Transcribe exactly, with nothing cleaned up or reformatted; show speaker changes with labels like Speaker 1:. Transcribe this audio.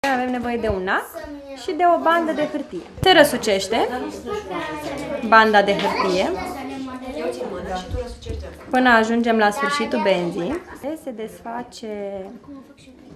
Speaker 1: mai avem nevoie de un ac și de o bandă de hârtie. Se răsucește banda de hârtie până ajungem la sfârșitul benzii. Se desface